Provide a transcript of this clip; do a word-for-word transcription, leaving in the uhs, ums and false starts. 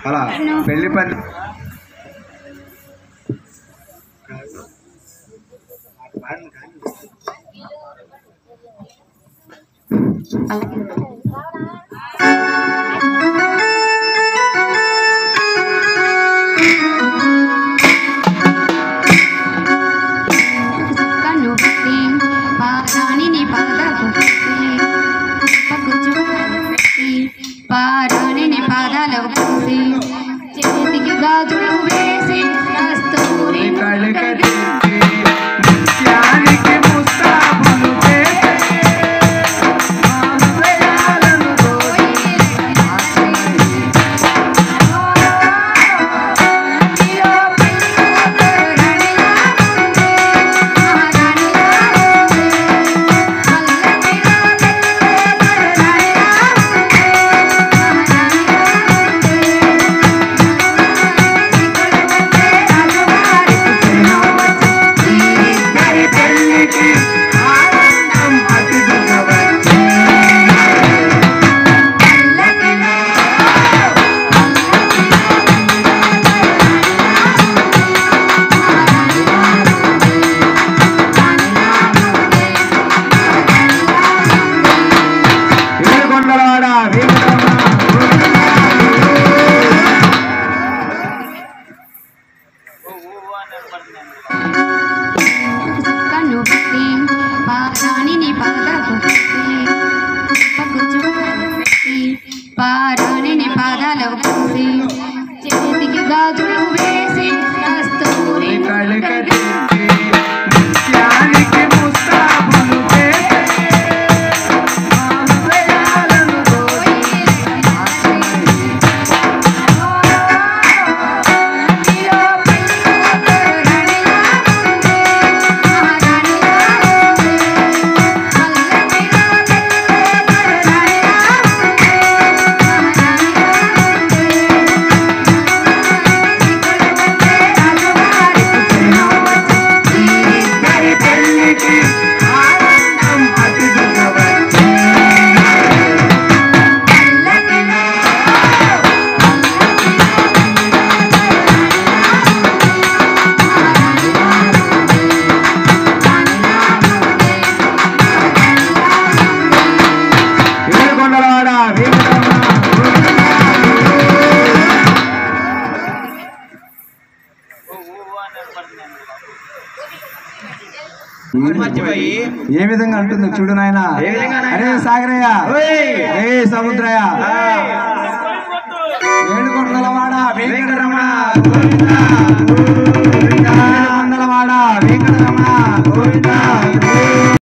అలా పెళ్లి పని పారాణిని పాదాలు వేసి చేతికి గాజులు వేసి కస్తూరి పారాణిని పాదాలు పారాణిని పాదాలు వేసి చేతికి గాజులు వేసి కస్తూరి ఏ విధంగా అంటుందో చూడు నాయన. అరే సాగరయ్య, ఏ సముద్రయ్య, ఏడుకొండలవాడ వెంకటరమణ, మండలవాడ వెంకటరమణ గోవింద.